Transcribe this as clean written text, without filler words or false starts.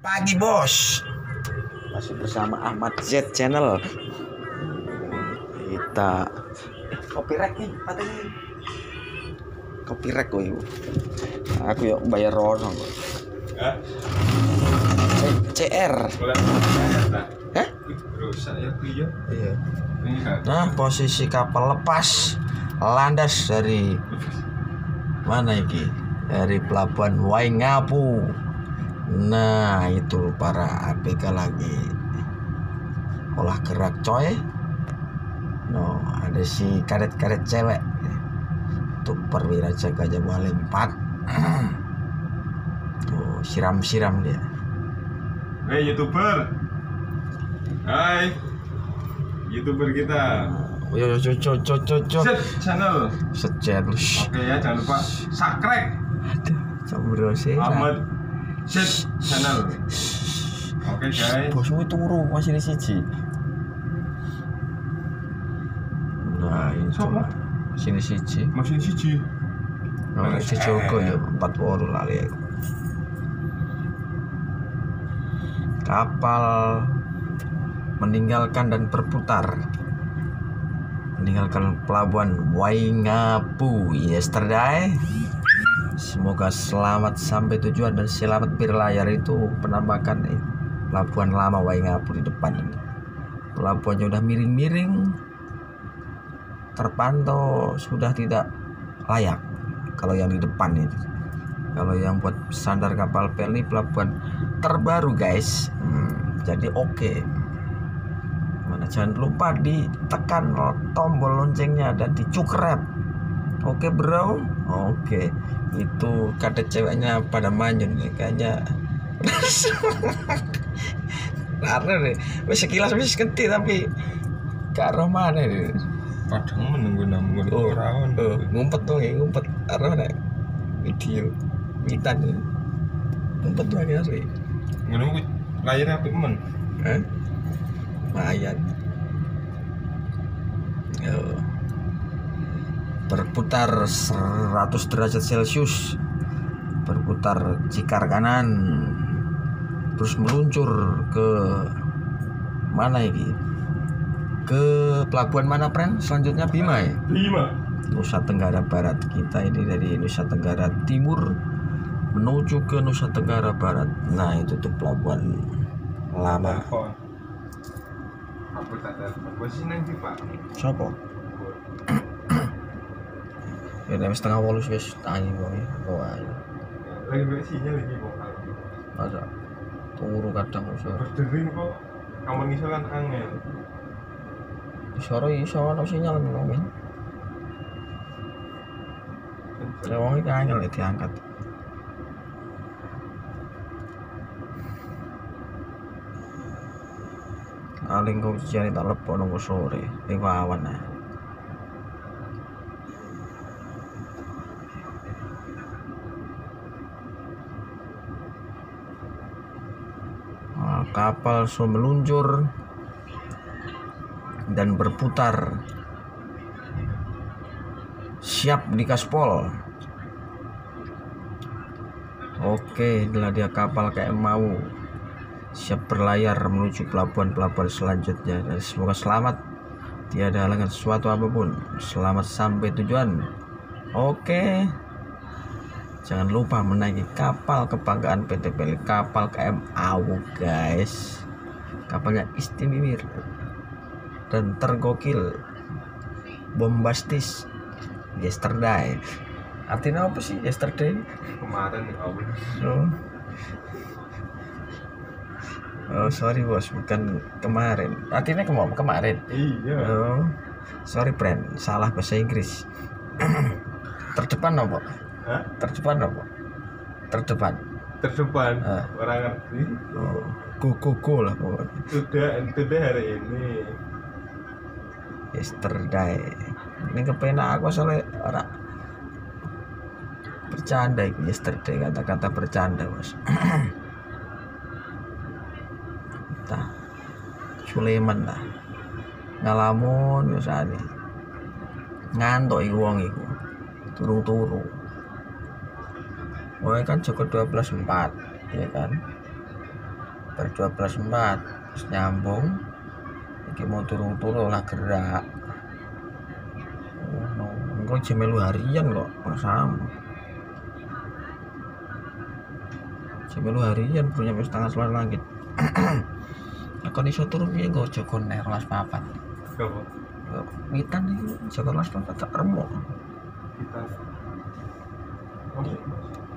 Pagi bos, masih bersama Ahmad Z Channel. Kita copyright nih, patenya copyright gue. Aku yuk bayar rono. CR. Hah? Iya. Nah, posisi kapal lepas landas dari mana iki? Dari pelabuhan Waingapu. Nah, itu para ABK lagi olah gerak coy. No, ada si karet-karet cewek untuk perwira jaga Jabal 4. Tuh, siram-siram dia. Hey YouTuber. Hai. YouTuber kita. Yo channel. Channel. Oke ya, jangan lupa subscribe. Aduh, cemburu sih. Ahmad Z Channel. Oke guys. Bosmu turu masih di siji. Nah, itu Siapa? sini siji. Masih siji. Nah, si Joko ya 40 lali aku. Kapal meninggalkan dan berputar. Meninggalkan pelabuhan Waingapu yesterday. Semoga selamat sampai tujuan dan selamat berlayar. Itu penampakan pelabuhan lama Waingapu di depan ini. Pelabuhannya udah miring-miring, terpantau sudah tidak layak. Kalau yang di depan itu, kalau yang buat sandar kapal pel ini pelabuhan terbaru guys. Jadi oke. Mana jangan lupa ditekan tombol loncengnya dan dicukrep. Oke bro. Oke. Itu kata ceweknya pada manyun nih kayaknya. Karena nih, wis sekilas wis kenti tapi karo mana nih. Padahal menunggu namun orang. Ngumpet tuh, ngumpet. Karena nih video mitan nih. Ngumpet tuh asli. Menunggu layarnya apa men? Lumayan. Yo. Berputar 100 derajat Celcius, berputar cikar kanan, terus meluncur ke mana ini? Ke pelabuhan mana Pren? Selanjutnya Bima ya? Bima. Nusa Tenggara Barat. Kita ini dari Nusa Tenggara Timur menuju ke Nusa Tenggara Barat. Nah, itu tuh pelabuhan lama. Apa tak ada? Bos ini nanti Pak. Siapa? Ya nek setengah 8 wis tangi wong. Lagi bersihnya lagi vokal. Masa turu kadang iso. Berdering kok. Kamu ngisor kan angel. Iso ono sinyal men. Wong iki angel diangkat. Aling kok jane tak lepo nang sore, ning awan ae. Kapal sudah meluncur dan berputar, siap di gaspol. Oke, inilah dia kapal kayak mau siap berlayar menuju pelabuhan-pelabuhan selanjutnya. Dan semoga selamat, tiada halangan sesuatu apapun. Selamat sampai tujuan. Oke, jangan lupa menaiki kapal kebanggaan PT Pel, kapal KM Awu guys. Kapalnya istimewa dan tergokil, bombastis. Yesterday. Artinya apa sih yesterday? Kemarin Awu. Oh sorry bos, bukan kemarin. Artinya kemarin. Iya. Oh sorry friend, salah bahasa Inggris. Terdepan apa? Hah? Terdepan apa? Terdepan. Orang ngerti. Oh, go lah pokoknya. Sudah hari ini. Yesterday. Ini kepenak aku soalnya orang bercanda ini yesterday, kata-kata bercanda bos. Tah, Sulaiman lah. Ngalamun misalnya. Ngantuk iku wong iku. Turu-turu. Oh kan Joko 12.4 ya kan. bar 12.4 terus nyambung iki mau turun-turun lah gerak. Engko jemelu harian kok sama. Jemelu harian punya setengah selar langit. Aku iso turu piye nggo Joko nek kelas 4. Coba. Witan iki Joko kelas 4 tak remuk. Kita.